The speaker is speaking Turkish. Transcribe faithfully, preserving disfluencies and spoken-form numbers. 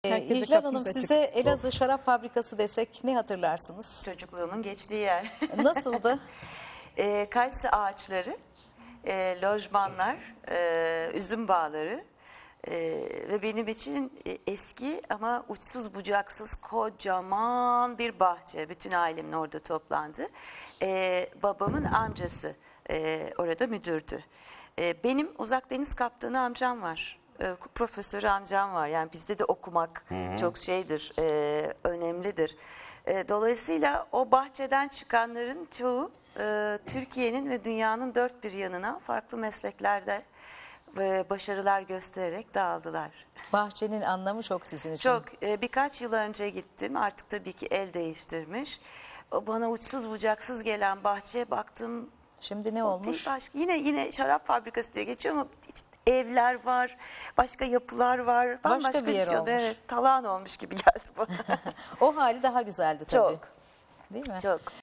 Herkese Hicran Hanım, kapımız açık. size Elazığ Şarap Fabrikası desek ne hatırlarsınız? Çocukluğumun geçtiği yer. Nasıldı? e, kayısı ağaçları, e, lojmanlar, e, üzüm bağları e, ve benim için e, eski ama uçsuz bucaksız kocaman bir bahçe. Bütün ailemin orada toplandı. E, babamın amcası e, orada müdürdü. E, benim uzak deniz kaptanı amcam var. E, profesör amcam var. Yani bizde de okumak çok şeydir, e, önemlidir. E, dolayısıyla o bahçeden çıkanların çoğu e, Türkiye'nin ve dünyanın dört bir yanına farklı mesleklerde e, başarılar göstererek dağıldılar. Bahçenin anlamı çok sizin için. Çok e, birkaç yıl önce gittim. Artık tabii ki el değiştirmiş. O bana uçsuz bucaksız gelen bahçeye baktım. Şimdi ne O olmuş? değil, başka, yine yine şarap fabrikası diye geçiyor ama hiç evler var, başka yapılar var. Başka bir yer şey oldu. olmuş. Evet, talan olmuş gibi geldi bana. O hali daha güzeldi tabii. Çok. Değil mi? Çok.